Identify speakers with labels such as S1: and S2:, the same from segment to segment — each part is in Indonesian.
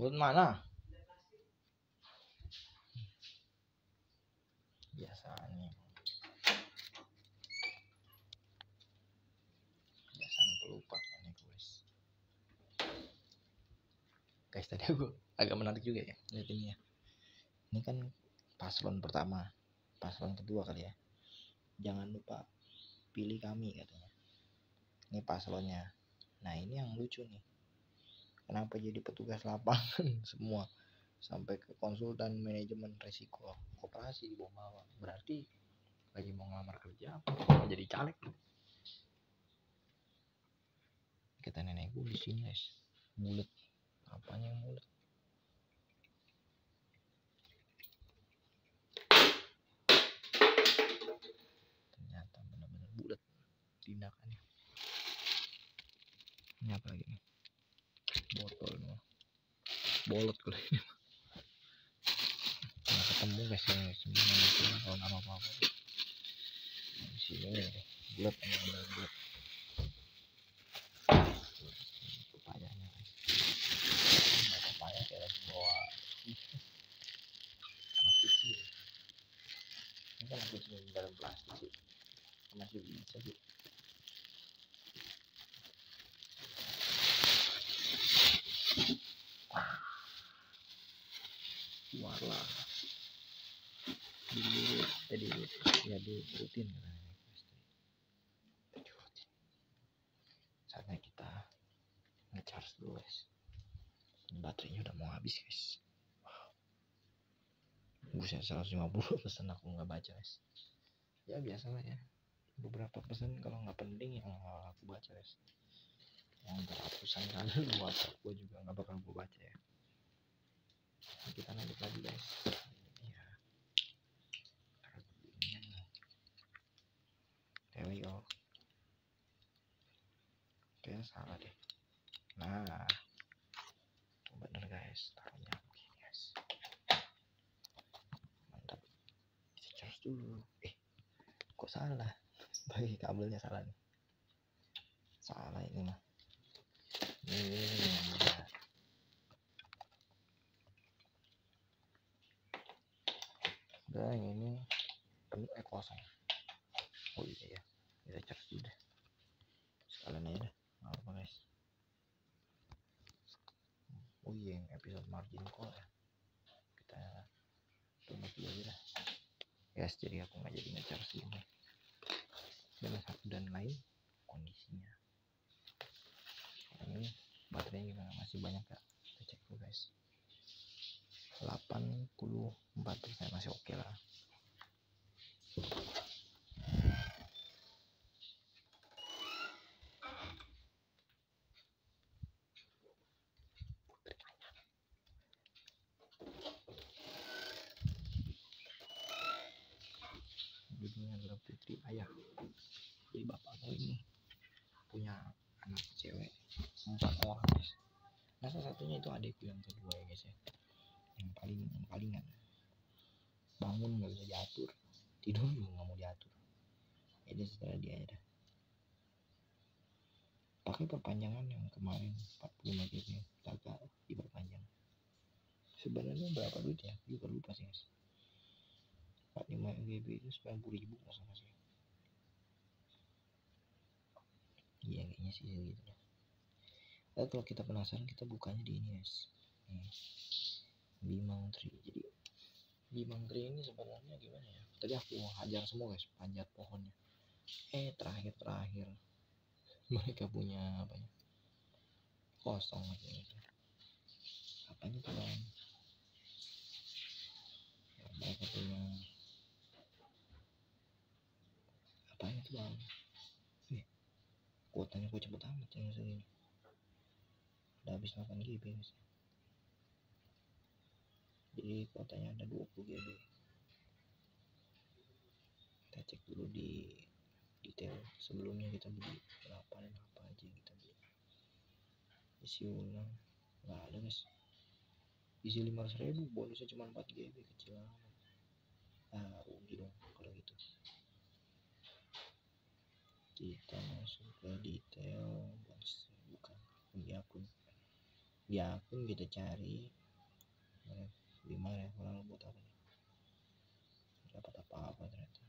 S1: Bulat mana? Biasanya. Biasanya pelupa ini guys. Guys tadi aku agak menarik juga ya lihat ini ya. Ini kan paslon pertama, paslon kedua kali ya. Jangan lupa pilih kami katanya. Ini paslonnya. Nah ini yang lucu nih. Kenapa jadi petugas lapangan semua sampai ke konsultan manajemen risiko koperasi di bawah. Berarti lagi mau ngelamar kerja apa mau jadi caleg? Kata nenek gue di sini guys, bulat. Apanya yang bulat? Ternyata benar-benar bulat tindakannya. Ini apa lagi nih? Botol nih. Bolot kalau ini. Nggak ketemu guys ya sebenarnya kalau nama apa-apa. Di sini bulat benar bulat. Pepayanya guys. Pepaya kayak bawa anak kecil. Ini kan aku cuma di dalam plastik sih. Masih bisa sih. Keluarlah di rutin katanya saatnya kita ngecharge dulu guys. Baterainya udah mau habis guys. Buset 150 pesan aku nggak baca guys. Ya biasa lah ya. Beberapa pesan kalau nggak penting yang aku baca guys. Yang ratusan kali lu WhatsApp gue juga nggak bakal gue baca ya. Nah, kita lanjut lagi guys. There we go. Kayaknya salah deh. Nah, bener guys, taruhnya begini guys. Mantap. Kita charge dulu. Kok salah? Bagi kabelnya salah nih. Salah ini mah. Udah yang ini penuh kosong. Oh iya ya, kita charge dulu deh. Sekalian aja deh. Nggak apa guys. Oh iya yang episode margin call ya. Kita tunggu dulu aja dah. Guys, jadi aku nggak jadi nge-charge ini. Dan satu dan lain kondisinya. Ini baterainya gimana? Masih banyak gak? Kita cek dulu guys. 84% masih oke lah. Judulnya adalah Putri Ayah. Jadi bapakku ini punya anak cewek 4 orang guys. Nah salah satunya itu adikku yang kedua ya guys ya. Yang palingan bangun nggak bisa diatur, tidur juga nggak mau diatur. Jadi setelah dia aja dah. Pakai perpanjangan yang kemarin 45 GB gagal diperpanjang. Sebenarnya berapa duit ya? Juga lupa sih guys. 45 GB itu 90.000 nggak salah sih. Iya kayaknya sih gitu lah. Lalu kalau kita penasaran kita bukanya di ini guys. Nih, Bimang Tree. Jadi Bimang Tree ini sebenarnya gimana ya? Tadi aku hajar semua guys, panjat pohonnya. Terakhir mereka punya apa ya? Kosong aja gitu. Apanya tuh bang? Ya, mereka punya apanya tuh bang? Kuotanya gue cepet amat yang segini. Udah habis 8 GB guys. Jadi kuotanya ada 20 GB. Kita cek dulu di detail sebelumnya kita beli berapa dan apa aja yang kita beli. Isi ulang nggak ada guys. Isi 500.000 bonusnya cuma 4 GB kecil amat. Rugi dong kalau gitu. Kita masuk ke detail bukan di akun di akun kita cari gimana kalau buat apa nih, dapat apa ternyata,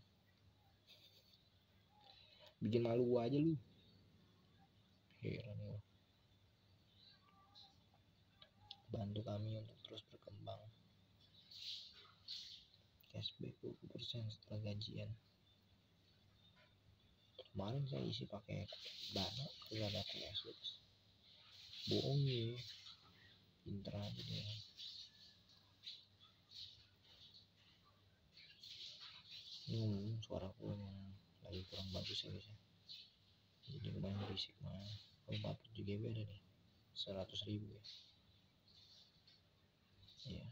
S1: bikin malu gua aja lu. Heran ya. Bantu kami untuk terus berkembang. Cashback 20% setelah gajian. Kemarin saya isi pakai Dana, kalau ada cashback. Bohong ya. Pinter aja dia. Suara aku yang lagi kurang bagus ya guys ya. Jadi lumayan berisik mah. Kalau 47 GB ada nih 100.000 ya. Iya.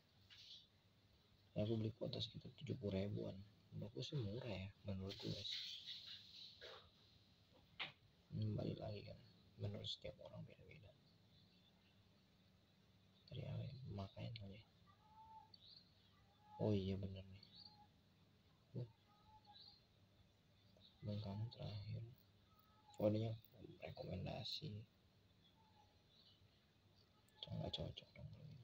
S1: Aku beli kuota sekitar 70.000-an. Menurutku sih murah ya, menurutku guys. Balik lagi kan, menurut setiap orang beda-beda. Dari apa ya, pemakaian kali ya. Oh iya bener nih. Dan kamu terakhir. Oh adanya rekomendasi. Nggak cocok dong kalau gitu.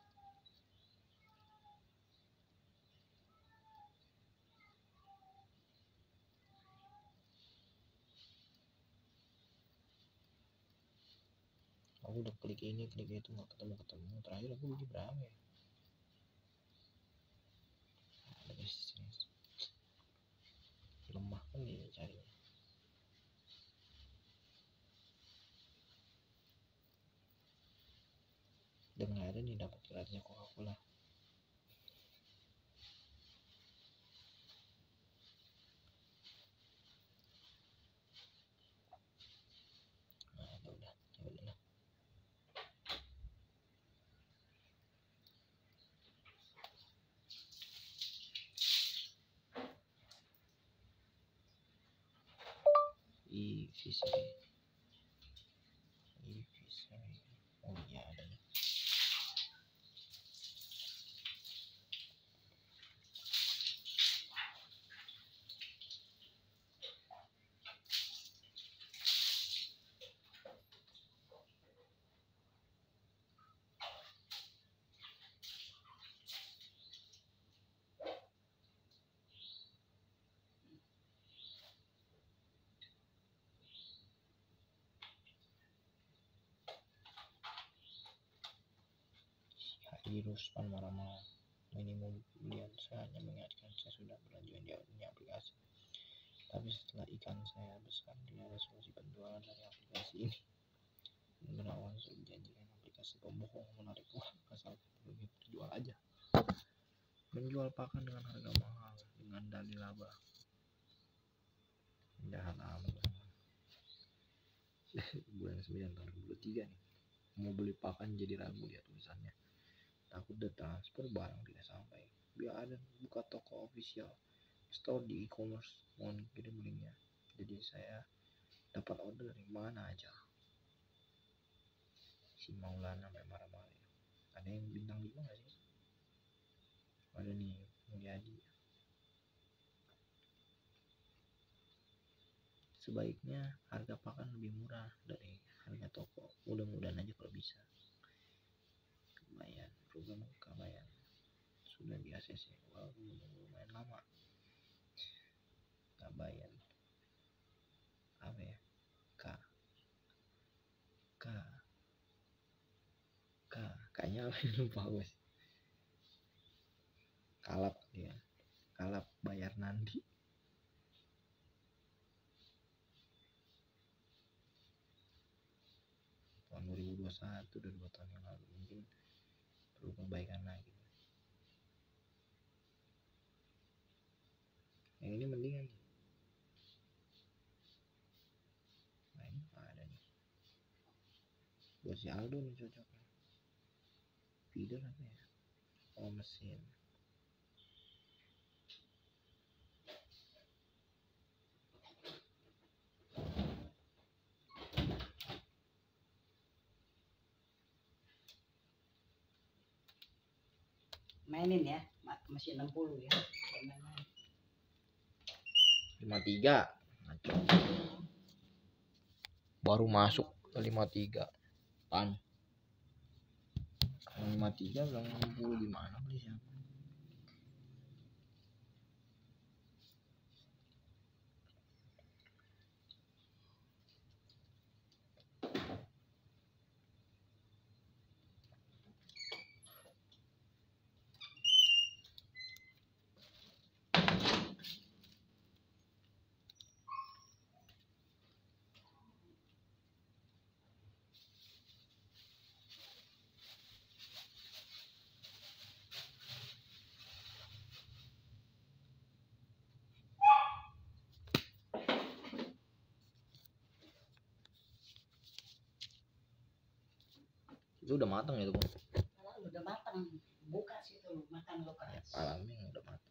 S1: Aku udah klik ini klik itu nggak ketemu. Terakhir aku beli berapa ya? Ada bisnis lemah kan dia cari. Dan nggak ada nih dapat gratisnya Coca-Cola. Nah itu udah lah. Visa. Oh iya ada nih. Haji Rusman marah-marah. Minimum pembelian saya hanya mengingatkan saya sudah berlanjut di aplikasi. Tapi setelah ikan saya besar, dia resolusi penjualan dari aplikasi ini. Berawal sudah dijanjikan aplikasi pembohong menarik uang asal begitu dijual aja. Menjual pakan dengan harga mahal dengan dalih laba. Jahat amat. Bulan 9 tahun 2023 nih. Mau beli pakan jadi ragu lihat tulisannya. Takut udah transfer barang tidak sampai. Biar ada buka toko official store di e-commerce, mohon kirim linknya. Jadi saya dapat order dari mana aja. Si Maulana sampai marah-marah. Ada yang bintang 5 gak sih? Ada nih Mulyadi. Sebaiknya harga pakan lebih murah dari harga toko. Mudah-mudahan aja kalau bisa. Lumayan, program kebayang sudah di ACC. Wow, lumayan lama. Kabayan apa ya? Kayaknya lupa gue. Kalap dia. Kalap bayar nanti. Tahun 2021 udah 2 tahun yang lalu, mungkin perlu perbaikan lagi. Yang ini mendingan nih. Nah ini ada nih. Buat si Aldo nih cocoknya. Feeder apa ya? Oh mesin.
S2: Mainin ya, masih 60 ya.
S1: 53. Baru masuk ke 53. Pan. 53 bilang 60 gimana beli siapa? Itu udah matang ya tuh,
S2: Udah matang, buka situ makan lo
S1: ya,
S2: keras.
S1: palamnya udah matang.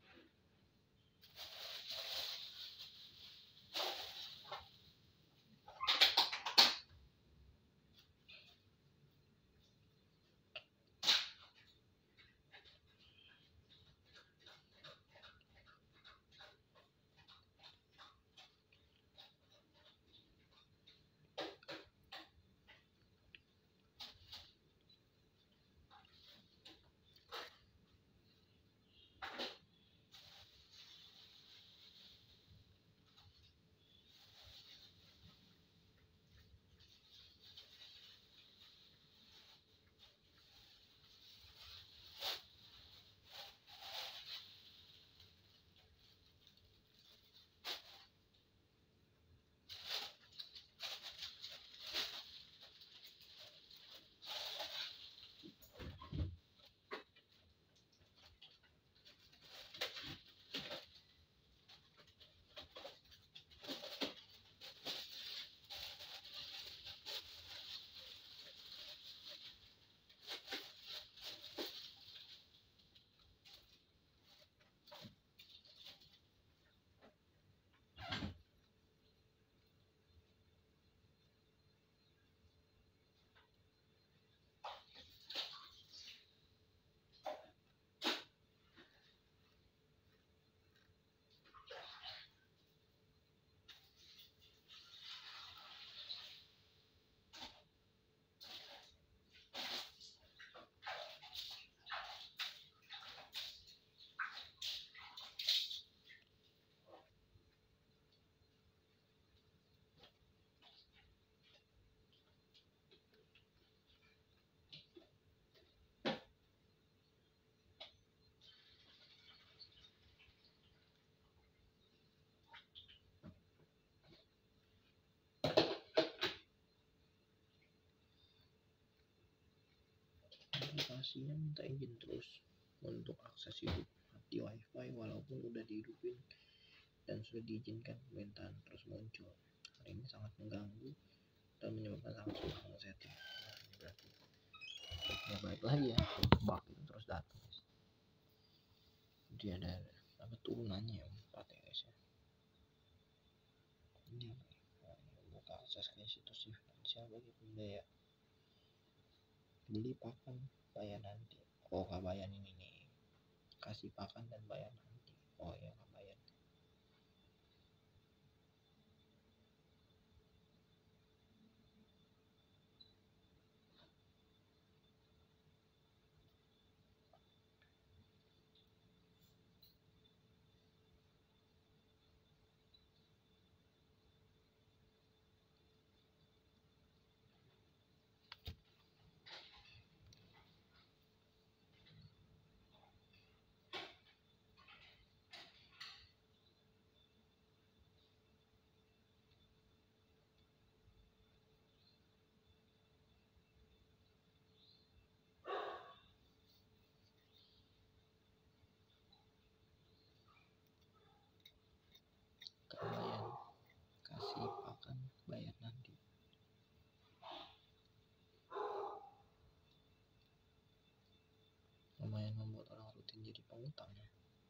S1: Aplikasinya minta izin terus untuk akses hidup mati wifi walaupun udah dihidupin dan sudah diizinkan permintaan terus muncul. Hal ini sangat mengganggu dan menyebabkan sangat sulit men-setting. Nah, ini berarti ya balik lagi ya, bug itu terus datang. Jadi ada apa turunannya ya 4 ya guys ya. Ini apa? Nah, buka akses ke institusi finansial bagi pembiaya. Beli pakan bayar nanti. Oh kabayan ini nih, kasih pakan dan bayar nanti. Oh ya kabayan. Kabayan, kasih pakan bayar nanti. Lumayan membuat orang rutin jadi pengutang ya.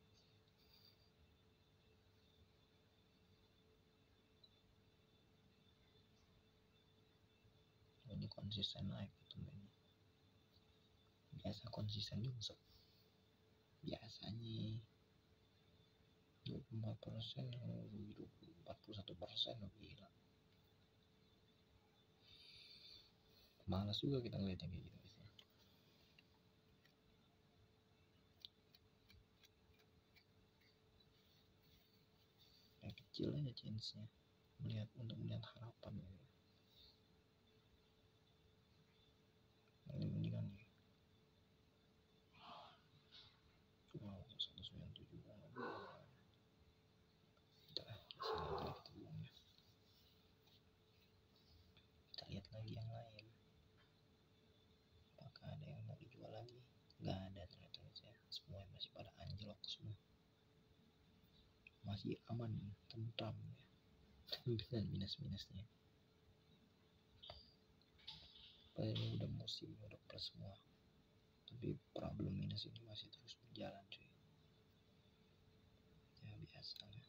S1: Ini konsisten naik itu ini. Biasa konsisten nyungsep. Biasanya 24% yang rugi 41% gila. Malas juga kita ngeliatnya kayak gitu. kecil aja chance-nya untuk melihat harapan gitu. Ini mendingan nih. Wow, 197 kita lihat lagi yang lain, apakah ada yang mau dijual lagi. Nggak ada ternyata ya. Semua masih pada anjlok semua, masih aman tentram ya, dengan minus-minusnya. Padahal ini udah musim, udah plus semua, tapi problem minus ini masih terus berjalan cuy. Ya biasa lah.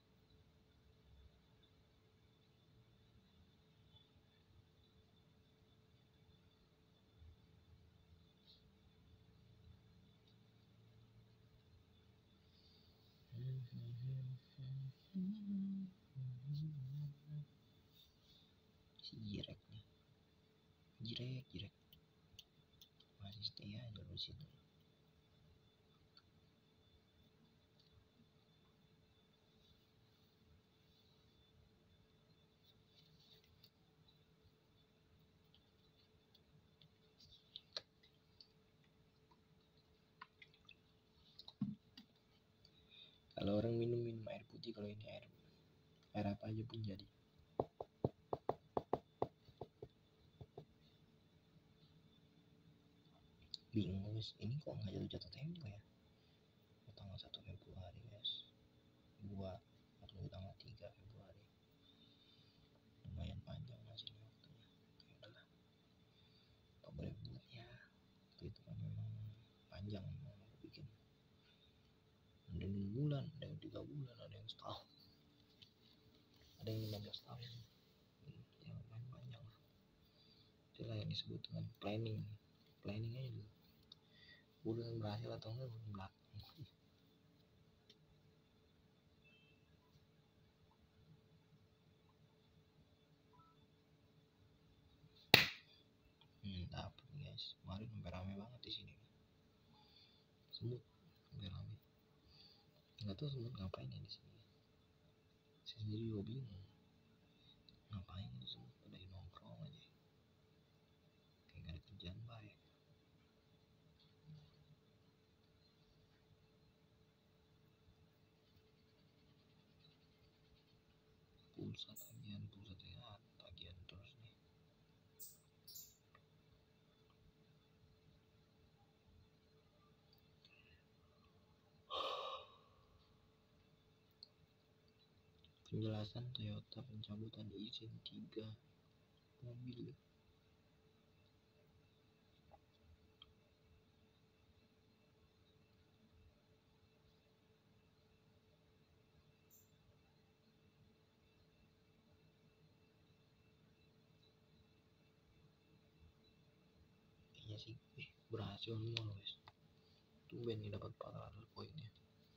S1: Si jirek masih stay aja di situ. Kalau orang minum air putih, kalau ini air apa aja pun jadi. Bingung guys, ini kok nggak jatuh tempo ya? Tanggal 1 Februari guys, buat atau tanggal 3 Februari, lumayan panjang masih ini waktunya. Ya udahlah, apa boleh buat ya, itu kan memang panjang memang aku bikin. Ada yang 6 bulan, ada yang 3 bulan, ada yang setahun, ada yang 15 tahun. Ya lumayan panjang lah. Itulah yang disebut dengan planning aja dulu. Udah berhasil atau enggak belum belakang. Dapet guys, kemarin sampai rame banget di sini. Semut sampai rame. Nggak tahu semut ngapain ya di sini. Saya sendiri juga bingung. Ngapain itu semut pada nongkrong aja. Kayak gak ada kerjaan baik. Pulsa tagihan terus nih. Penjelasan Toyota pencabutan izin 3 mobil. Iya sih, berhasil semua guys. Tumben nih dapat 400 poinnya.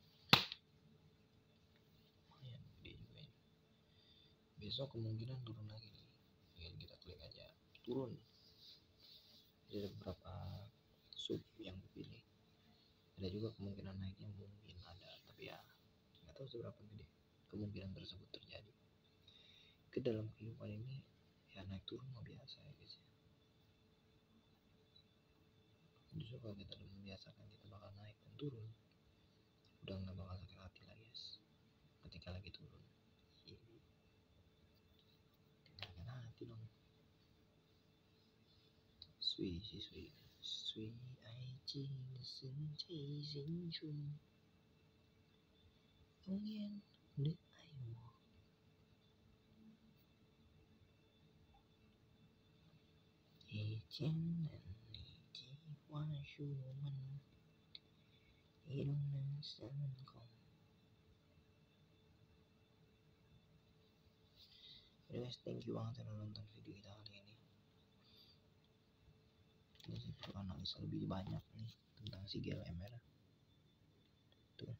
S1: Lumayan gede juga ini. Besok kemungkinan turun lagi nih. Ya, kita klik aja turun. Ada beberapa sub yang dipilih. Ada juga kemungkinan naiknya mungkin ada, tapi ya nggak tahu seberapa gede kemungkinan tersebut terjadi. Ke dalam kehidupan ini ya naik turun mah biasa ya guys. Justru kalau kita udah membiasakan kita bakal naik dan turun, udah nggak bakal sakit hati lagi guys. Ketika lagi turun, sakit hati dong. Sui爱情的世界深处，永远的爱我。以前的你计划是我们一路能成功。Guys, thank you banget yang nonton video kita kali ini. Ini sih perlu analisa lebih banyak nih tentang si GLMR. Tuh.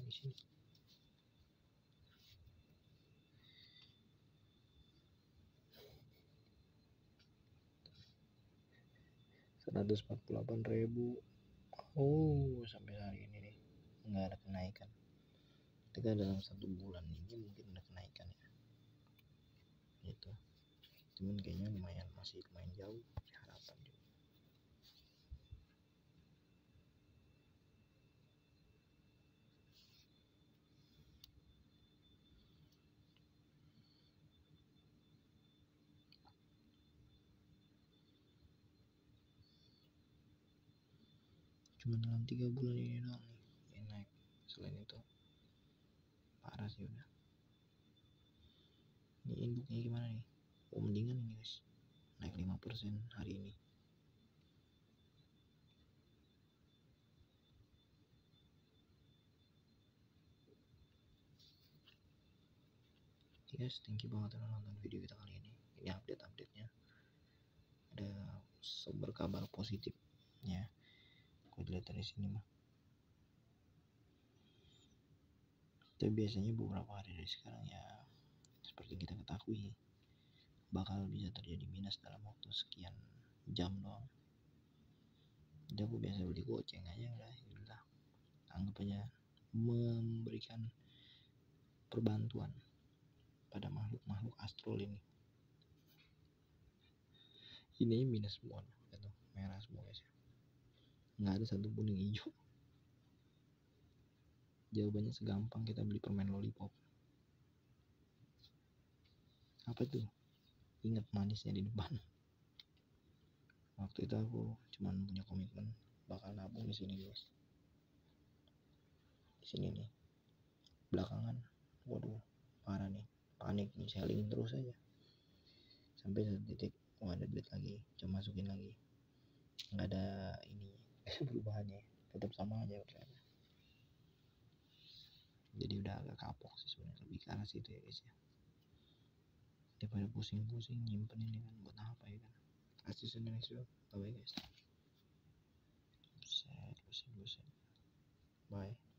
S1: di sini. Rp148.000. Oh, sampai hari ini nih nggak ada kenaikan. Ketika dalam 1 bulan ini mungkin ada kenaikan ya. Gitu. Cuman kayaknya masih lumayan jauh harapan juga. Cuma dalam 3 bulan ini doang nih yang naik. Selain itu parah sih udah. Ini induknya gimana nih? Oh, mendingan ini guys, naik 5% hari ini. Guys, thank you banget udah nonton video kita kali ini. Ini update-nya. Ada sumber kabar positif ya. Aku lihat dari sini mah. Tapi biasanya beberapa hari dari sekarang ya, seperti kita ketahui, bakal bisa terjadi minus dalam waktu sekian jam doang. Jadi aku biasa beli goceng aja udah. Anggap aja memberikan perbantuan pada makhluk astral ini. Ini minus semua gitu, merah semua guys. Nggak ada satupun yang hijau. Jawabannya segampang kita beli permen lollipop. Apa tuh? Ingat manisnya di depan. Waktu itu aku cuman punya komitmen bakal nabung di sini guys. Di sini nih. Belakangan, waduh, parah nih. Panik nih, selling terus aja. Sampai satu titik, ada duit lagi, coba masukin lagi. Nggak ada ini perubahannya, tetap sama aja ternyata. Jadi udah agak kapok sih sebenarnya, lebih ke arah situ ya guys ya. Daripada pusing-pusing nyimpen ini kan buat apa ya kan. Kasih Indonesia, bye guys. Buset. Bye.